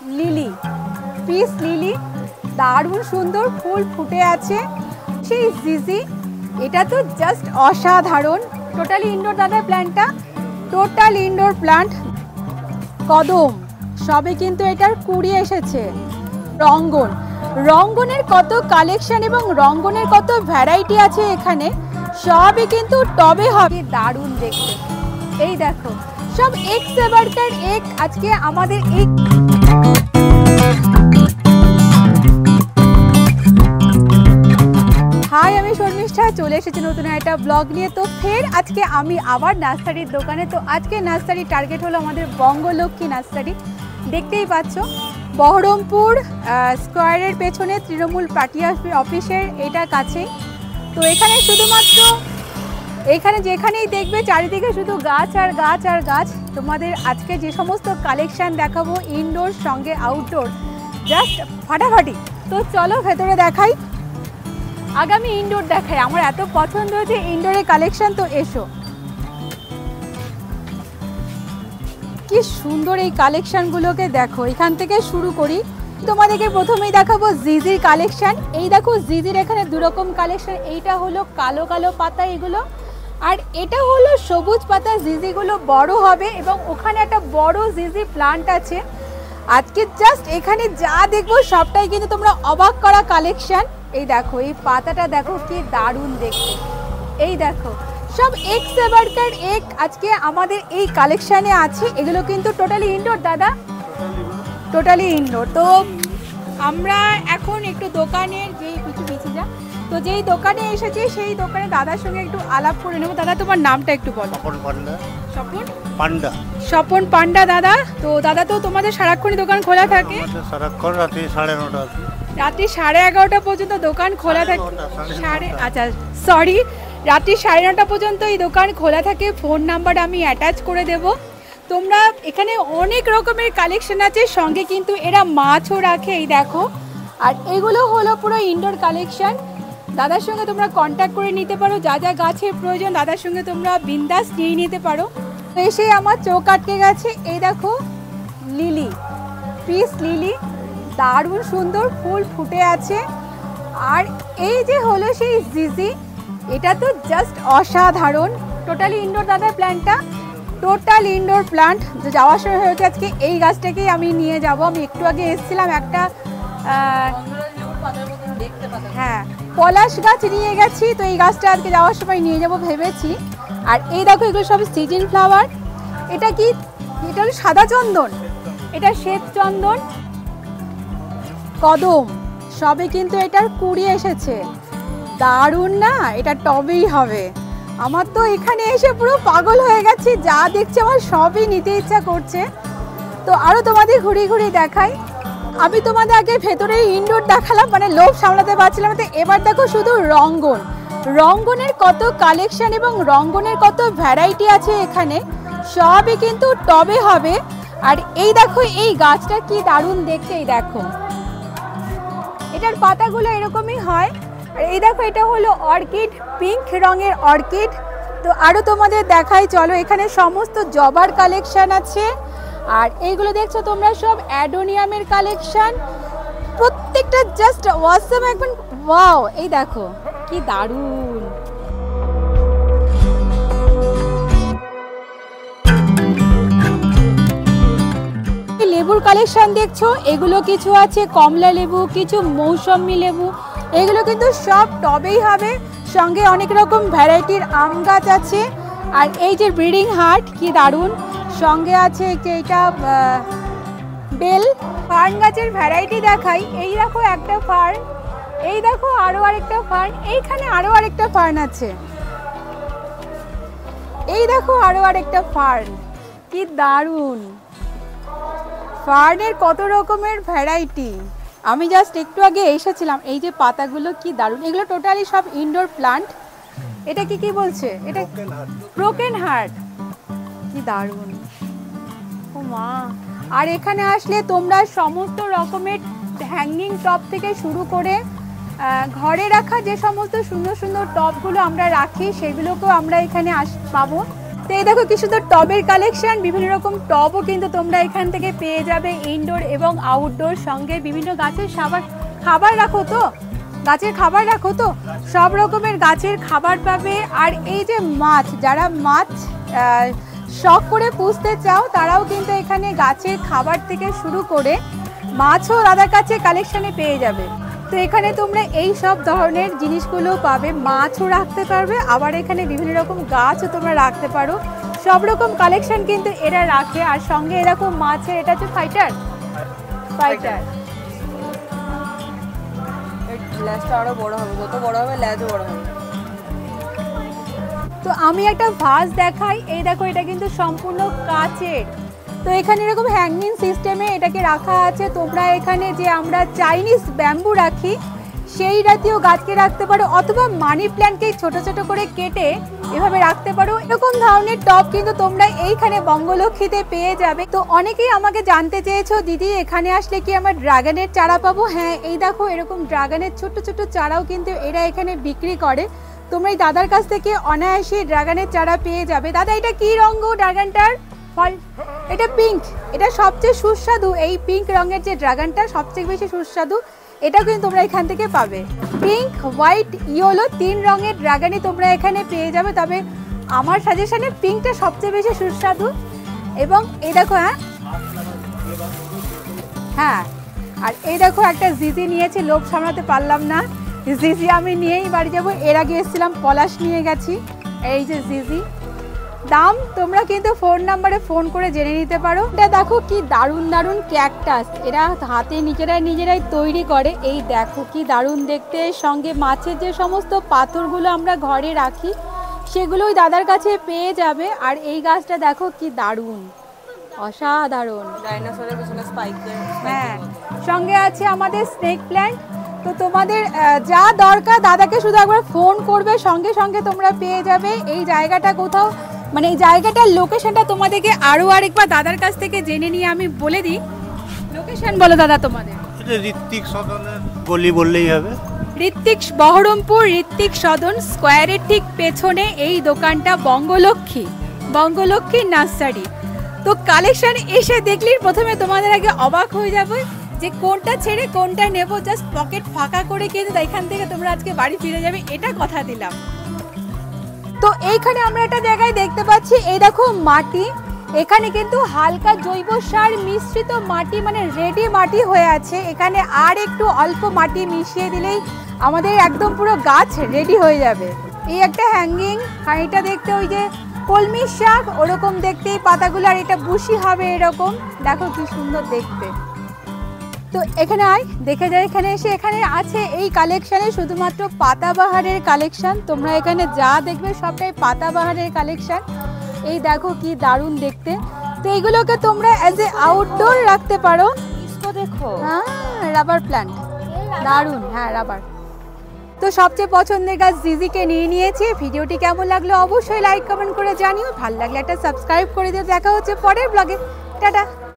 Lily, peace lily, দারুণ সুন্দর ফুল ফুটে আছে। সেই জিজি, এটা তো জাস্ট অসাধারণ। টোটালি ইনডোর দাদা প্ল্যান্টটা, টোটাল ইনডোর প্ল্যান্ট। কদম, সবে কিন্তু এটার কুড়ি এসেছে। রঙ্গন, রঙ্গনের কত কালেকশন এবং রঙ্গনের কত ভ্যারাইটি আছে এখানে, সবই কিন্তু টবে হবে। দারুণ দেখতে, এই দেখো সব এক সে বাড়কর এক। আজকে আমাদের এই হাই, আমি শর্মিষ্ঠা, চলে এসেছি নতুন একটা ব্লগ নিয়ে। তো ফের আজকে আমি আবার নার্সারির দোকানে। তো আজকে নার্সারির টার্গেট হলো আমাদের বঙ্গলক্ষ্মী নার্সারি। দেখতেই পাচ্ছ বহরমপুর স্কোয়ারের পেছনে তৃণমূল পার্টি অফিসের এটা কাছেই। তো এখানে শুধুমাত্র এখানে যেখানেই দেখবে চারিদিকে শুধু গাছ আর গাছ আর গাছ। তোমাদের আজকে যে সমস্ত কালেকশান দেখাবো ইনডোর সঙ্গে আউটডোর, জাস্ট ফাটাফাটি। তো চলো ভেতরে দেখাই, আগামী ইনডোর দেখাই। আমার এত পছন্দ হয়েছে ইনডোরের কালেকশন। তো এসো, কি সুন্দর এই কালেকশনগুলোকে দেখো। এখান থেকে শুরু করি, তোমাদেরকে প্রথমেই দেখাবো জিজির কালেকশন। এই দেখো জিজির এখানে দুরকম কালেকশন। এইটা হলো কালো কালো পাতা এগুলো, আর এটা হলো সবুজ পাতা। জিজিগুলো বড় হবে এবং ওখানে একটা বড় জিজি প্লান্ট আছে। আজকে জাস্ট এখানে যা দেখবো সবটাই কিন্তু তোমরা অবাক করা কালেকশন। এই দেখো এই পাতাটা দেখো কি দারুণ দেখতে। এই দেখো সব এক সে বাড়কর এক আজকে আমাদের এই কালেকশানে আছে। এগুলো কিন্তু টোটালি ইনডোর দাদা, টোটালি ইনডোর। তো আমরা এখন একটু দোকানের যেই পিছু যা, তো যেই দোকানে এসেছি সেই দোকানে দাদার সঙ্গে একটু আলাপ করে নেবো। দাদা তোমার নামটা একটু বলো। স্বপন পান্ডা। স্বপন পান্ডা দাদা। তো দাদা তো তোমাদের সারাক্ষণই দোকান খোলা থাকে? সারাক্ষণ রাত্রি 9:30। রাত্রি 11:30 পর্যন্ত দোকান খোলা থাকে। আচ্ছা সরি, রাত্রি 9:30 পর্যন্ত এই দোকান খোলা থাকে। ফোন নাম্বার আমি অ্যাটাচ করে দেব। তোমরা এখানে অনেক রকমের কালেকশন আছে, সঙ্গে কিন্তু এরা মাছও রাখে। এই দেখো, আর এগুলো হলো পুরো ইনডোর কালেকশন। দাদার সঙ্গে তোমরা কন্ট্যাক্ট করে নিতে পারো, যা যা গাছের প্রয়োজন দাদার সঙ্গে তোমরা বিন্দাস নিয়ে নিতে পারো। তো এসে আমার চোখ আটকে গেছে, এই দেখো লিলি, পিস লিলি, দারুণ সুন্দর ফুল ফুটে আছে। আর এই যে হলো সেই জিজি, এটা তো জাস্ট অসাধারণ। টোটালি ইনডোর দাদা প্ল্যান্টটা, টোটাল ইনডোর প্ল্যান্ট। যাওয়ার সময় হয়েছে আজকে এই গাছটাকেই আমি নিয়ে যাব। আমি একটু আগে এসেছিলাম একটা হ্যাঁ পলাশ গাছ নিয়ে গেছি, তো এই গাছটা আজকে যাওয়ার সময় নিয়ে যাব ভেবেছি। আর এই দেখো এগুলো সব সিজন ফ্লাওয়ার। এটা কি? এটা হলো সাদা চন্দন, এটা শ্বেত চন্দন। কদম, সবে কিন্তু এটার কুড়ি এসেছে। দারুণ না? এটা টবেই হবে। আমার তো এখানে এসে পুরো পাগল হয়ে গেছি, যা দেখছি আমার সবই নিতে ইচ্ছা করছে। তো আরও তোমাদের ঘুরিয়ে ঘুরিয়ে দেখাই। আমি তোমাদের আগে ভেতরে ইনডোর দেখালাম, মানে লোভ সামলাতে পারছিলাম। তো এবার দেখো শুধু রঙ্গন, রঙ্গনের কত কালেকশন এবং রঙ্গনের কত ভ্যারাইটি আছে এখানে, সবই কিন্তু টবে হবে। আর এই দেখো এই গাছটা কি দারুণ দেখতে। এই দেখো এটার পাতাগুলো এরকমই হয়। আর এই দেখো এটা হলো অর্কিড, পিঙ্ক রঙের অর্কিড। তো আরও তোমাদের দেখাই, চলো। এখানে সমস্ত জবার কালেকশন আছে। আর এইগুলো দেখছো তোমরা সব অ্যাডোনিয়ামের কালেকশন, প্রত্যেকটা জাস্ট ওয়াসাম একদম ওয়াও। এই দেখো কি দারুণ। লেবুর কালেকশন দেখছো, এগুলো কিছু আছে কমলা লেবু, কিছু মৌসম্বি লেবু। এগুলো কিন্তু সব টবেই হবে, সঙ্গে অনেক রকম ভ্যারাইটির আম গাছ আছে। আর এই যে ব্রিডিং হার্ট, কি দারুণ। সঙ্গে আছে এটা বেল। ফার্ন গাছের ভ্যারাইটি দেখাই। এই দেখো একটা ফার্ন, এই দেখো আরও আরেকটা ফার্ন, এইখানে আরও আরেকটা ফার্ন আছে। এই দেখো আরও আরেকটা ফার্ন, কি দারুণ। ফার্নের কত রকমের ভ্যারাইটি। আমি জাস্ট একটু আগে এসেছিলাম। এই যে পাতাগুলো কি দারুণ। এগুলো টোটালি সব ইনডোর প্লান্ট। এটা কি বলছে? এটা ব্রোকেন হার্ট, কি দারুণ। ও মা। আর এখানে আসলে তোমরা সমস্ত রকমের হ্যাঙ্গিং টপ থেকে শুরু করে ঘরে রাখা যে সমস্ত সুন্দর সুন্দর টপগুলো আমরা রাখি, সেগুলোকেও আমরা এখানে পাবো। তো এই দেখো কি সুন্দর টবের কালেকশন, বিভিন্ন রকম টবও কিন্তু তোমরা এখান থেকে পেয়ে যাবে, ইনডোর এবং আউটডোর। সঙ্গে বিভিন্ন গাছের খাবার রাখো তো, গাছের খাবার রাখো তো, সব রকমের গাছের খাবার পাবে। আর এই যে মাছ, যারা মাছ শখ করে পুষতে চাও তারাও কিন্তু এখানে গাছের খাবার থেকে শুরু করে মাছও দাদার কাছে কালেকশনে পেয়ে যাবে। তো এখানে তোমরা এই সব ধরনের জিনিসগুলো পাবে, মাছও রাখতে পারবে, আবার এখানে বিভিন্ন রকম গাছও তোমরা রাখতে পারো। সব রকম কালেকশন কিন্তু এরা রাখে। আর সঙ্গে এরকম মাছের, এটা হচ্ছে ফাইটার। ল্যাজটা আরো বড় হবে, যত বড় হবে ল্যাজও বড় হবে। তো আমি একটা ভাস দেখাই, এই দেখো এটা কিন্তু সম্পূর্ণ কাচের। তো এখানে এরকম হ্যাঙ্গিং সিস্টেমে এটাকে রাখা আছে। তোমরা এখানে যে আমরা চাইনিজ ব্যাম্বু রাখি সেই জাতীয় গাছকে রাখতে পারো, অথবা মানি প্ল্যান্টকে ছোট ছোট করে কেটে এভাবে রাখতে পারো। এরকম ধরনের টব কিন্তু তোমরা এইখানে বঙ্গলক্ষ্মীতে পেয়ে যাবে। তো অনেকেই আমাকে জানতে চেয়েছো, দিদি এখানে আসলে কি আমার ড্রাগনের চারা পাবো? হ্যাঁ, এই দেখো এরকম ড্রাগনের ছোট ছোট চারাও কিন্তু এরা এখানে বিক্রি করে। তোমরা এই দাদার কাছ থেকে অনায়াসে ড্রাগনের চারা পেয়ে যাবে। দাদা এটা কি রঙ গো ড্রাগনটার? ফল এটা পিঙ্ক, এটা সবচেয়ে সুস্বাদু। এই পিঙ্ক রঙের যে ড্রাগনটা সবচেয়ে বেশি সুস্বাদু, এটা কিন্তু তোমরা এখান থেকে পাবে। পিঙ্ক, হোয়াইট, ইয়েলো 3 রঙের ড্রাগনই তোমরা এখানে পেয়ে যাবে। তবে আমার সাজেশনে পিঙ্কটা সবচেয়ে বেশি সুস্বাদু। এবং এই দেখো, হ্যাঁ আর এই দেখো একটা জিজি নিয়েছি, লোভ সামলাতে পারলাম না, জিজি আমি নিয়েই বাড়ি যাবো। এর আগে এসেছিলাম পলাশ নিয়ে গেছি। এই যে জিজি, দাম তোমরা কিন্তু ফোন নাম্বারে ফোন করে জেনে নিতে পারো। এটা দেখো কি দারুণ দারুণ ক্যাকটাস, এরা হাতে নিজেরাই তৈরি করে। এই দেখো কি দারুণ দেখতে। সঙ্গে মাছের যে সমস্ত পাথরগুলো আমরা ঘরে রাখি সেগুলোই দাদার কাছে পেয়ে যাবে। আর এই গাছটা দেখো কি দারুণ, অসাধারণ। ডাইনোসরের পিছনে স্পাইক। হ্যাঁ, সঙ্গে আছে আমাদের স্নেক প্ল্যান্ট। তো তোমাদের যা দরকার দাদাকে শুধু একবার ফোন করবে, সঙ্গে সঙ্গে তোমরা পেয়ে যাবে। এই জায়গাটা কোথাও, মানে এই জায়গাটার লোকেশনটা তোমাদেরকে আরও আরেকবার দাদার কাছ থেকে জেনে নিয়ে আমি বলে দিই। লোকেশন বলো দাদা তোমাদের। এটা ঋত্বিক সদনের গলি বললেই হবে। ঋত্বিক, বহরমপুর ঋত্বিক সদন স্কোয়ারের ঠিক পেছনে এই দোকানটা বঙ্গলক্ষ্মী নার্সারি। তো কালেকশন এসে দেখলেই প্রথমে তোমাদের আগে অবাক হয়ে যাবে যে কোনটা ছেড়ে কোনটা নেব। জাস্ট পকেট ফাঁকা করে কিন্তু এখান থেকে তোমরা আজকে বাড়ি ফিরে যাবে, এটা কথা দিলাম। তো এইখানে আমরা একটা জায়গায় দেখতে পাচ্ছি, এই দেখো মাটি, এখানে কিন্তু হালকা জৈব সার মিশ্রিত মাটি, মানে রেডি মাটি হয়ে আছে। এখানে আর একটু অল্প মাটি মিশিয়ে দিলেই আমাদের একদম পুরো গাছ রেডি হয়ে যাবে। এই একটা হ্যাঙ্গিং, হাঁড়িটা দেখতে ওই যে কলমি শাক ওরকম দেখতেই পাতাগুলো, আর এটা বুশি হবে এরকম। দেখো কি সুন্দর দেখতে। তো এখানে আয় দেখে যায়, এখানে এসে এখানে আছে এই কালেকশানে শুধুমাত্র পাতাবাহারের কালেকশান। তোমরা এখানে যা দেখবে সবটাই পাতাবাহারের কালেকশান। এই দেখো কি দারুণ দেখতে। তো এইগুলোকে তোমরা অ্যাজ এ আউটডোর রাখতে পারো। দেখো, হ্যাঁ, রাবার প্ল্যান্ট দারুণ। হ্যাঁ, রাবার। তো সবচেয়ে পছন্দের গাছ জিজিকে নিয়ে নিয়েছি। ভিডিওটি কেমন লাগলো অবশ্যই লাইক কমেন্ট করে জানিও। ভালো লাগলে একটা সাবস্ক্রাইব করে দিও। দেখা হচ্ছে পরের ব্লগে। টাটা।